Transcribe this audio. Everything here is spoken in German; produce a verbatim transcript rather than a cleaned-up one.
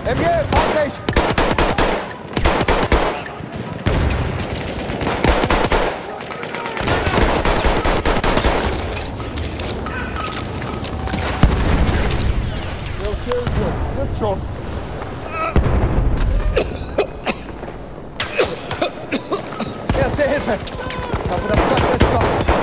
M G, feindlich! Jetzt schon. Erste Hilfe. Ich hoffe, das Zeug ist Gott.